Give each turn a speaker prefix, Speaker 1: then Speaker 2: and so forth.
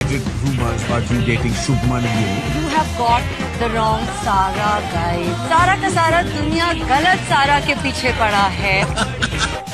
Speaker 1: unfounded rumors about you dating Shubman Gill.
Speaker 2: You have got the wrong Sara, guys. सारा का सारा दुनिया गलत सारा के पीछे पड़ा है.